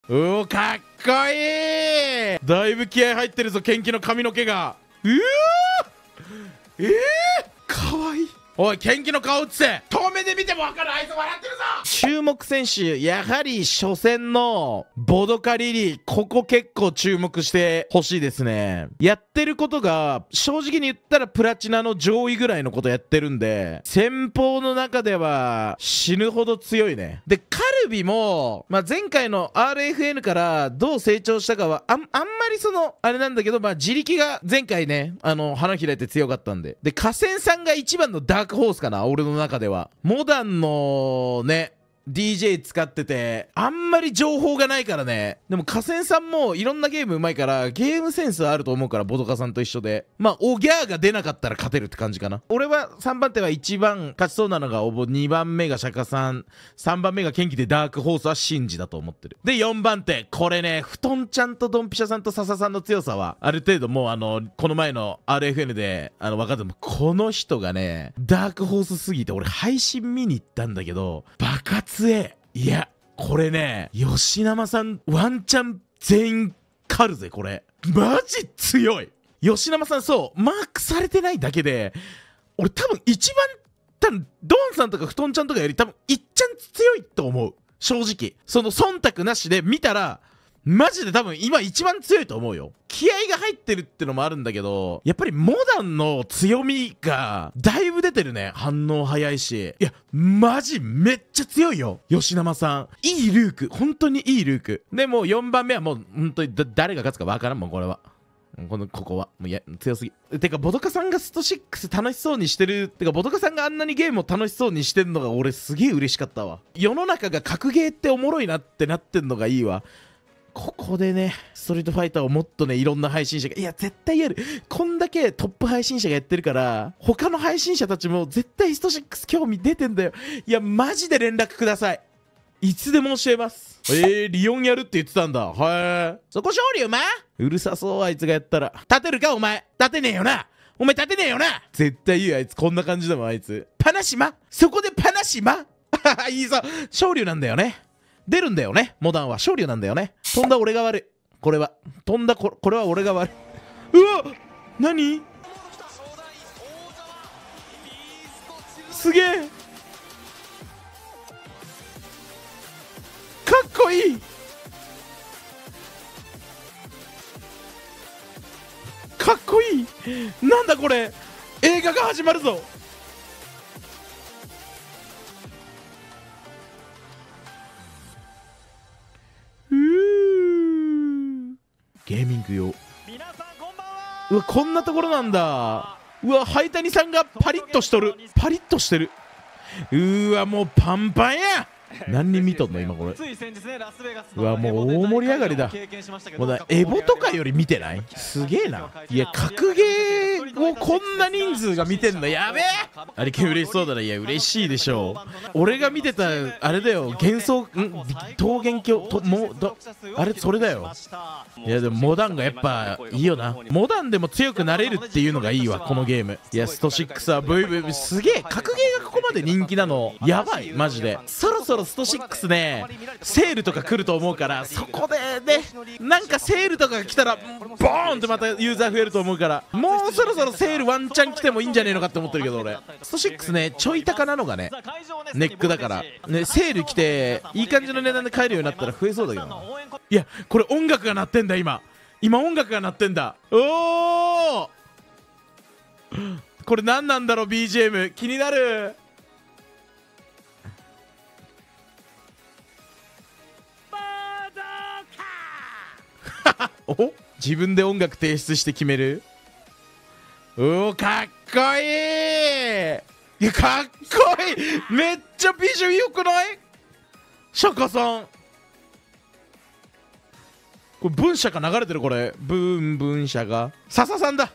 おお、かっこいい。だいぶ気合入ってるぞ、ケンキの髪の毛が。うわー、かわいい。おい、ケンキの顔映せ。遠目で見ても分かる、あいつ笑ってるぞ。注目選手、やはり初戦のボドカリリ、ここ結構注目してほしいですね。やってることが正直に言ったらプラチナの上位ぐらいのことやってるんで、先方の中では死ぬほど強いね。でカルビも、前回の RFN からどう成長したかはあんまりあれなんだけど、自力が前回ね花開いて強かったんで、河川さんが一番のダークホースかな、俺の中では。モダンのねDJ 使っててあんまり情報がないからね。でも河川さんもいろんなゲームうまいからゲームセンスはあると思うから、ボドカさんと一緒でおギャーが出なかったら勝てるって感じかな。俺は3番手は1番勝ちそうなのがオボ、2番目がシャカさん、3番目がケンキでダークホースはシンジだと思ってる。で4番手、これね、布団ちゃんとドンピシャさんと笹さんの強さはある程度もうこの前の RFN で分かっても、この人がねダークホースすぎて俺配信見に行ったんだけどバカ強え。いやこれね、吉生さんワンチャン全員狩るぜ。これマジ強い。吉生さんそうマークされてないだけで俺多分一番ドンさんとか布団ちゃんとかより多分いっちゃん強いと思う。正直忖度なしで見たらマジで多分今一番強いと思うよ。気合が入ってるってのもあるんだけど、やっぱりモダンの強みがだいぶ出てるね。反応早いし、いやマジめっちゃ強いよ吉生さん。いいルーク、本当にいいルークで、もう4番目はもう本当に誰が勝つか分からん。もうこれはここはもう強すぎ。てかボドカさんがスト6楽しそうにしてる、てかボドカさんがあんなにゲームを楽しそうにしてるのが俺すげえ嬉しかったわ。世の中が格ゲーっておもろいなってなってんのがいいわ。ここでねストリートファイターをもっとねいろんな配信者が、いや絶対やる、こんだけトップ配信者がやってるから他の配信者たちも絶対スト6興味出てんだよ。いやマジで連絡ください、いつでも教えます。リオンやるって言ってたんだ。はいそこ勝利お前うるさそう、あいつがやったら。立てるかお前、立てねえよな、お前立てねえよな。絶対言う、あいつこんな感じだもん。あいつパナシマ、そこでパナシマいいぞ、勝利なんだよね、出るんだよね、モダンは勝利なんだよね。飛んだ俺が悪い、これは飛んだこれは俺が悪い。うわ何すげえかっこいい、かっこいい。なんだこれ、映画が始まるぞ。ゲーミング用。うわこんなところなんだ。うわハイタニさんがパリッとしとる、パリッとしてる。うわもうパンパンや。何人見とんの今これ。うわもう大盛り上がりだ。もうエボとかより見てない？すげえな。いや格ゲーをこんな人数が見てんのやべえ。あれ嬉しそうだな。いや嬉しいでしょう。俺が見てたあれだよ、幻想桃源郷とあれそれだよ。いやでもモダンがやっぱいいよな。モダンでも強くなれるっていうのがいいわこのゲーム。いやスト6はブイブイすげえ、格ゲーがここまで人気なのやばいマジで。そろそろスト6ねセールとか来ると思うから、そこでねなんかセールとかが来たらボーンってまたユーザー増えると思うから、もうそろそろセールワンチャン来てもいいんじゃねえのかって思ってるけど、俺スト6ねちょい高なのがねネックだからね、セール来ていい感じの値段で買えるようになったら増えそうだけどな。いやこれ音楽が鳴ってんだ、今音楽が鳴ってんだ。おおこれ何なんだろう BGM 気になる。お自分で音楽提出して決める。おおかっこいい。いやかっこいい、めっちゃビジュ良くない？シャカさんこれ文社が流れてる、これ文社が笹さんだ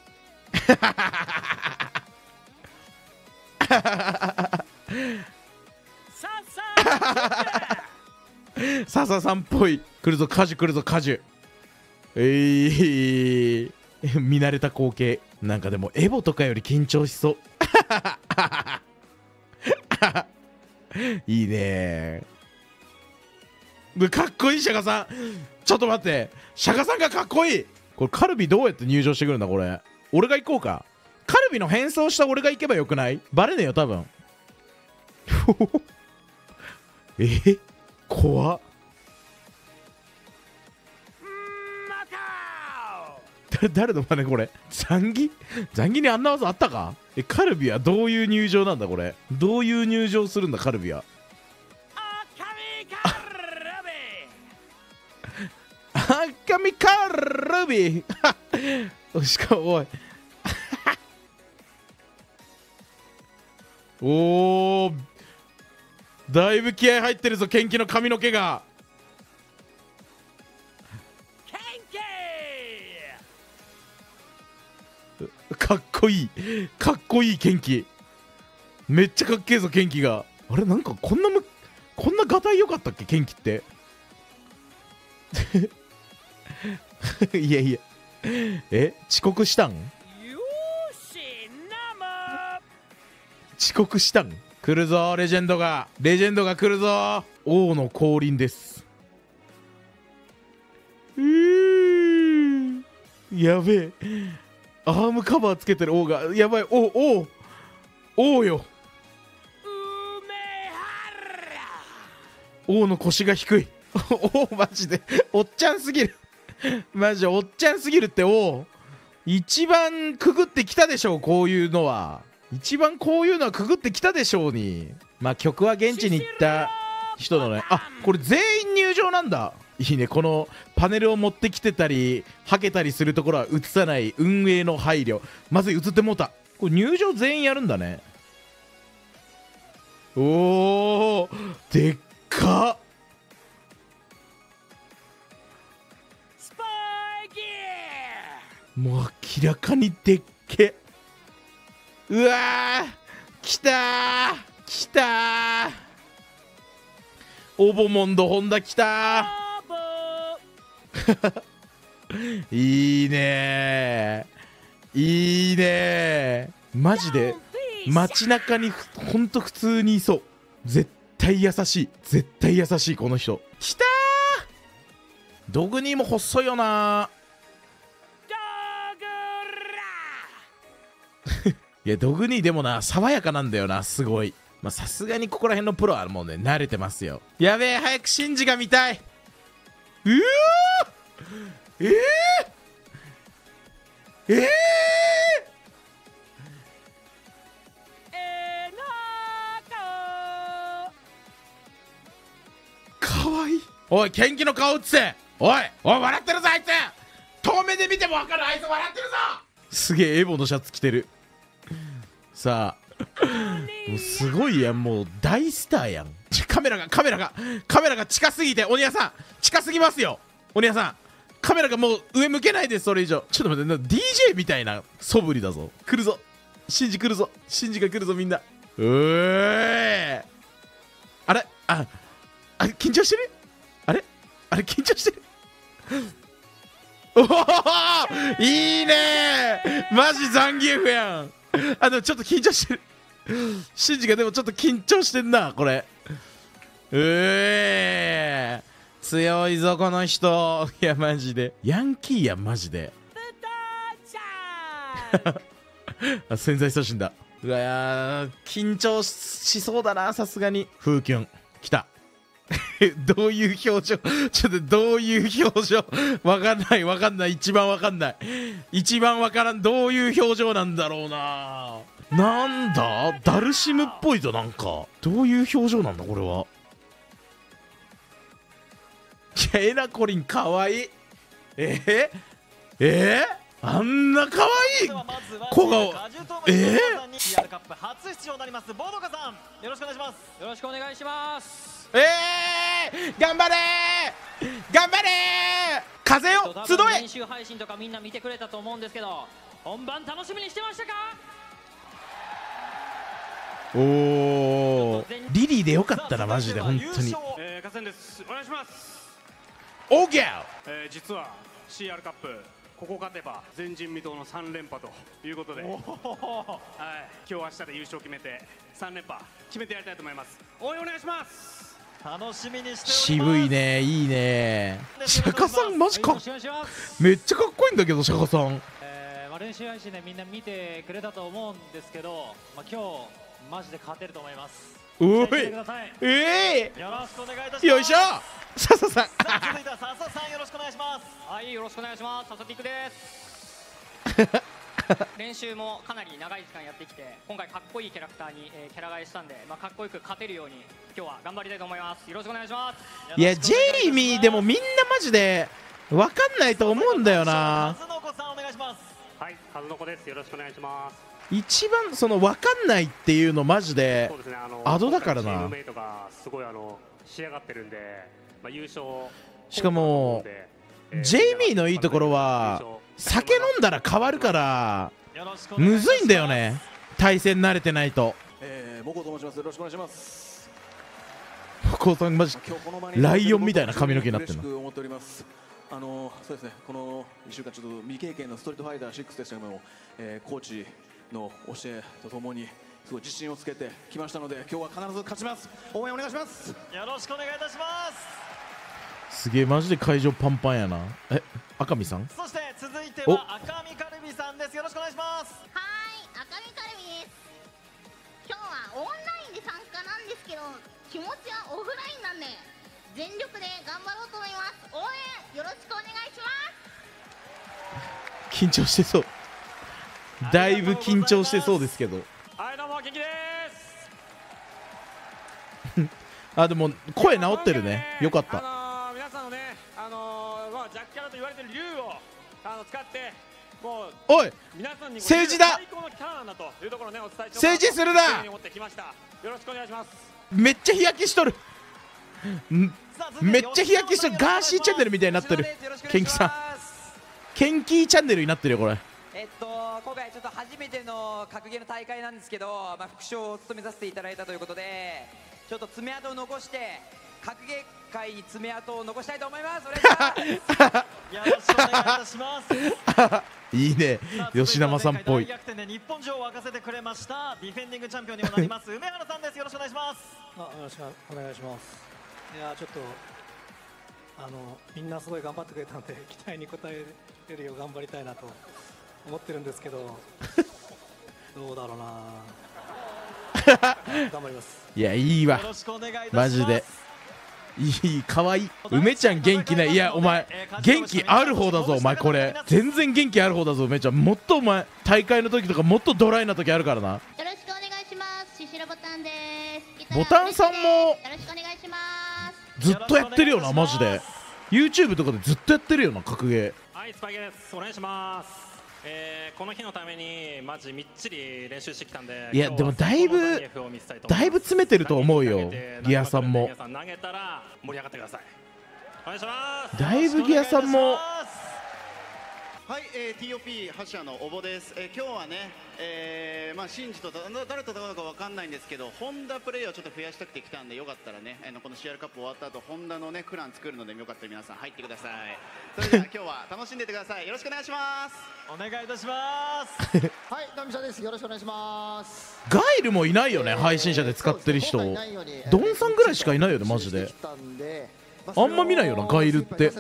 笹さんっぽい。来るぞ果樹、来るぞ果樹。見慣れた光景。なんかでもエボとかより緊張しそういいねかっこいい釈迦さん。ちょっと待って、釈迦さんがかっこいい。これカルビどうやって入場してくるんだこれ。俺が行こうか。カルビの変装した俺が行けばよくない？バレねえよ多分。怖っ。誰の真似これ？ザンギにあんな技あったか？カルビはどういう入場なんだこれ。どういう入場するんだカルビは。赤身カルビしかもおいおー、だいぶ気合入ってるぞ。ケンキの髪の毛が。かっこいい、かっこいいケンキ。めっちゃかっけえぞケンキが。あれなんかこんなガタイ良かったっけケンキっていやいや、遅刻したん？遅刻したん？来るぞレジェンドが来るぞ。王の降臨です。やべえ、アームカバーつけてる王がやばい。王よ。王の腰が低い。王マジでおっちゃんすぎる。マジおっちゃんすぎるって。王一番くぐってきたでしょう。こういうのは一番こういうのはくぐってきたでしょうに。まあ曲は現地に行った人のね。あ、これ全員入場なんだ。いいね。このパネルを持ってきてたりはけたりするところは映さない運営の配慮。まず映ってもうた。これ入場全員やるんだね。おーでっかっ。もう明らかにでっけ。うわー来たー来たー。オボモンドホンダ来たーいいねーいいねー。マジで街中にほんと普通にいそう。絶対優しい、絶対優しいこの人。来たー。ドグニーも細いよなー。いやドグニーでもな爽やかなんだよなすごい。まあさすがにここら辺のプロはもうね慣れてますよ。やべえ早くシンジが見たい。うわかわいい。おいケンキの顔映せ。おい笑ってるぞあいつ。遠目で見ても分かる。あいつ笑ってるぞ。すげえエボのシャツ着てる。さあもうすごいやん。もう大スターやん。カメラが近すぎて。鬼屋さん近すぎますよ。鬼屋さんカメラがもう上向けないです。それ以上ちょっと待って。DJ みたいな素振りだぞ。来るぞシンジ来るぞ。シンジが来るぞみんな。あれ緊張してる。あれ緊張してる。おおいいねー。マジザンギエフやん。でもちょっと緊張してる。シンジがでもちょっと緊張してんなこれ。強いぞこの人。いやマジでヤンキーやんマジで。潜在送信だ。うわー緊張しそうだなさすがに。フーキュン来た。どういう表情。ちょっとどういう表情。わかんない一番わかんない。一番わからん。どういう表情なんだろうな。なんだダルシムっぽいぞ。なんかどういう表情なんだこれは。いやエナコリンかわいい。あんなかわいい子が CR カップ初出場になりますボドカさん、よろしくお願いします。 よろしくお願いします。 頑張れ頑張れ風よ集え。 練習配信とかみんな見てくれたと思うんですけど、本番楽しみにしてましたか。 おおリリーでよかったなマジで本当に。 加瀬です。お願いします。 オーケー。 実は CR カップここ勝てば前人未到の3連覇ということで、はい、今日明日で優勝決めて3連覇決めてやりたいと思います。応援お願いします。 楽しみにしております。 渋いね、いいね。釈迦さんマジかっよろしくお願いします。 めっちゃかっこいいんだけど、釈迦さん。 練習配信でみんな見てくれたと思うんですけど、今日マジで勝てると思います。 お期待してくい、 ださい。 よろしくお願いいたします。 よいしょ、笹さん。 さあ続いては笹さんよろしくお願いします。 はい、よろしくお願いします。佐々木育です練習もかなり長い時間やってきて、今回かっこいいキャラクターに、キャラ替えしたんで、かっこよく勝てるように今日は頑張りたいと思います。よろしくお願いします。 いや、ジェイミーでもみんなマジでわかんないと思うんだよな。 数の子さんお願いします。 はい、数の子です。よろしくお願いします。 一番そのわかんないっていうのマジでそうですね、 アドだからな。 チームメイトがすごい仕上がってるんで、優勝。 しかもジェイミーのいいところは酒飲んだら変わるからむずいんだよね、対戦慣れてないと。 モコと申します。よろしくお願いします。 こうさんマジライオンみたいな髪の毛になってるの。 思っております。そうですね、この1週間ちょっと未経験のストリートファイター6でしたけども、コーチの教えとともにすごい自信をつけてきましたので、今日は必ず勝ちます。応援お願いします。 よろしくお願いいたします。 すげえマジで会場パンパンやな。赤見さん。 そして続いては赤身カルビさんです。よろしくお願いします。 はい、赤身カルビです。今日はオンラインで参加なんですけど、気持ちはオフラインなんで全力で頑張ろうと思います。応援よろしくお願いします。 緊張してそう。だいぶ緊張してそうですけど。 はい、どうも元気です。 あ、でも声治ってるね。よかった。 皆さんのね、ジャッキャラと言われてる竜を使ってもうおい、 皆さんに政治だ。 最高のキャラなんだというところをねお伝えし政治するな。 思ってきました。よろしくお願いします。 めっちゃ日焼けしとる。めっちゃ日焼けしとる。ガーシーチャンネルみたいになってる。ケンキさん、ケンキーチャンネルになってるよこれ。 今回ちょっと初めての格ゲーの大会なんですけど、副賞を務めさせていただいたということで、ちょっと爪痕を残して格ゲー界に爪痕を残したいと思います。お願いします。 よろしくお願いいたします。 いいね、吉田さんっぽい。 大逆転で日本女王を沸かせてくれましたディフェンディングチャンピオンにもなります梅原さんです。よろしくお願いします。 よろしくお願いします。いやちょっとみんなすごい頑張ってくれたので期待に応えれるよう頑張りたいなと思ってるんですけどどうだろうな頑張ります。 いや、いいわよろしくお願いいたします。 マジでいい、かわいい。梅ちゃん元気ない。いやお前元気ある方だぞお前。これ全然元気ある方だぞ梅ちゃん。もっとお前大会の時とかもっとドライな時あるからな。 よろしくお願いします。シシロボタンです。 ボタンさんもよろしくお願いします。 ずっとやってるよなマジで。 YouTube とかでずっとやってるよな格ゲー。 はい、スパイゲです。お願いします。この日のためにマジみっちり練習してきたんで。 いやでもだいぶ詰めてると思うよギアさんも。 皆さん投げたら盛り上がってください。お願いします。 だいぶギアさんも。 はい、TOP 覇者のおぼです。今日はね、シンジと誰と戦うのか分かんないんですけど、ホンダプレイをちょっと増やしたくて来たんで、よかったらね、この CR カップ終わった後、ホンダのねクラン作るので、よかったら皆さん入ってください。それでは今日は楽しんでいってください。よろしくお願いします。 お願いいたします。 はい、ナミシャです。よろしくお願いします。 ガイルもいないよね、配信者で使ってる人。ドンさんぐらいしかいないよねマジで。あんま見ないよなガイルって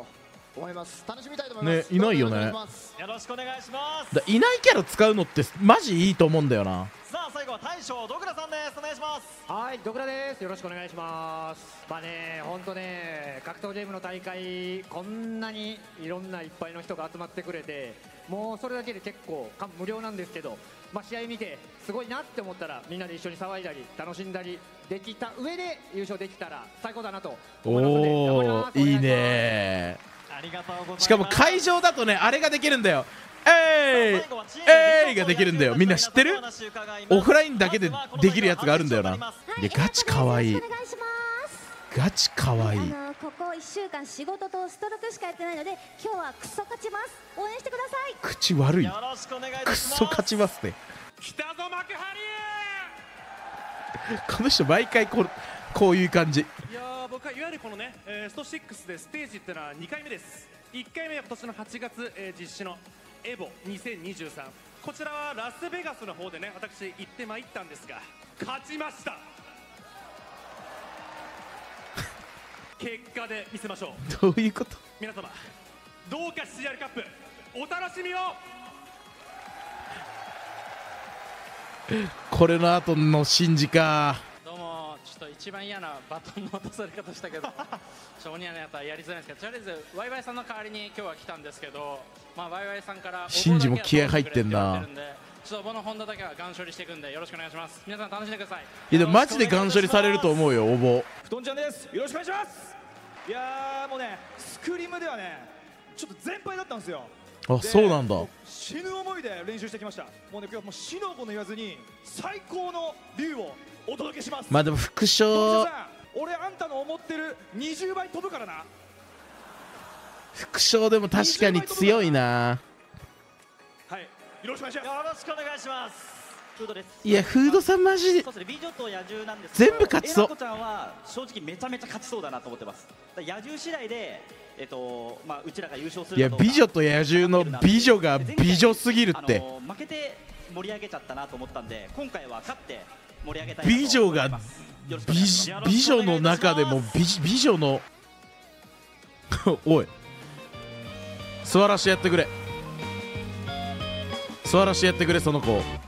ね。いないよね。 よろしくお願いします。 いないキャラ使うのってマジいいと思うんだよな。 さあ最後は大将ドクラさんです。お願いします。 はい、ドクラです。よろしくお願いします。本当ね、格闘ゲームの大会こんなにいろんないっぱいの人が集まってくれて、もうそれだけで結構無料なんですけど、試合見てすごいなって思ったらみんなで一緒に騒いだり楽しんだりできた上で優勝できたら最高だなと思いますので頑張ります。 おー、いいね。 ありがとうございます。 しかも会場だとねあれができるんだよ。えいができるんだよ。みんな知ってる？オフラインだけでできるやつがあるんだよな。でガチかわいい。ガチかわいい。 ここ1週間仕事とストロークしかやってないので、今日はクソ勝ちます。応援してください。 口悪い。 よろしくお願いいたクします。 ソ勝ちますって。 来たぞ幕張。 この人毎回こういう感じ。 いやー、僕はいわゆるこのね、スト6でステージってのは2回目です。1回目は今年の8月、実施のエボ2023、こちらはラスベガスの方でね私行ってまいったんですが勝ちました。 結果で見せましょう。 どういうこと？ 皆様どうか CR カップお楽しみを。 これの後のシンジか。 どうも、ちょっと一番嫌なバトンの落とされ方したけど少年のやつはやりづらいんですけど、とりあえずワイワイさんの代わりに今日は来たんですけど、まあワイワイさんからシンジも気合入ってんな。 ちょっとおぼのホンダだけはガン処理していくんでよろしくお願いします。皆さん楽しんでください。 いやでもマジでガン処理されると思うよ、おぼ。 ふとんちゃんです。よろしくお願いします。いやーもうね、スクリームではねちょっと全敗だったんですよ。 あ、そうなんだ。 死ぬ思いで練習してきました。もうね、今日はもう死の子の言わずに最高の竜をお届けします。 まあでも副賞、 どうせさ、俺あんたの思ってる20倍飛ぶからな。 副賞でも確かに強いな。 はい、よろしくお願いします。 よろしくお願いします。フードです。 いやフードさんマジでそうですね、美女と野獣なんですけど、 全部勝ちそう。 えなこちゃんは正直めちゃめちゃ勝ちそうだなと思ってます。だから野獣次第でまあうちらが優勝するいや美女と野獣の美女が美女すぎるって。 負けて盛り上げちゃったなと思ったんで、今回は勝って盛り上げたいなと思います。 美女が美女の中でも美女のおい座らしてやってくれ、座らしてやってくれその子。